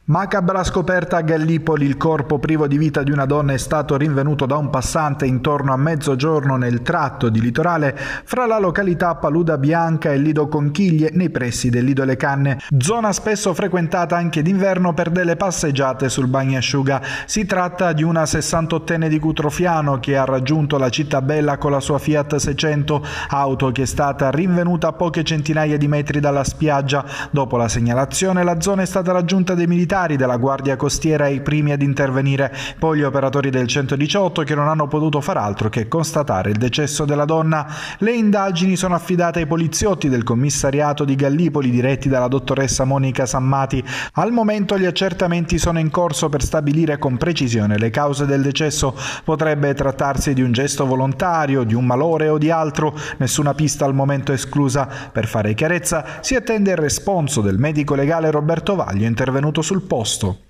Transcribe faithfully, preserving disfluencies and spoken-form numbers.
Macabra scoperta a Gallipoli, il corpo privo di vita di una donna è stato rinvenuto da un passante intorno a mezzogiorno nel tratto di litorale fra la località Paluda Bianca e Lido Conchiglie nei pressi del Lido Le Canne, zona spesso frequentata anche d'inverno per delle passeggiate sul bagnasciuga. Si tratta di una sessantottenne di Cutrofiano che ha raggiunto la città bella con la sua Fiat seicento, auto che è stata rinvenuta a poche centinaia di metri dalla spiaggia. Dopo la segnalazione la zona è stata raggiunta dai militari della Guardia Costiera i primi ad intervenire, poi gli operatori del centodiciotto che non hanno potuto far altro che constatare il decesso della donna. Le indagini sono affidate ai poliziotti del commissariato di Gallipoli diretti dalla dottoressa Monica Sammati. Al momento gli accertamenti sono in corso per stabilire con precisione le cause del decesso. Potrebbe trattarsi di un gesto volontario, di un malore o di altro, nessuna pista al momento esclusa. Per fare chiarezza si attende il responso del medico legale Roberto Vaglio intervenuto sul posto.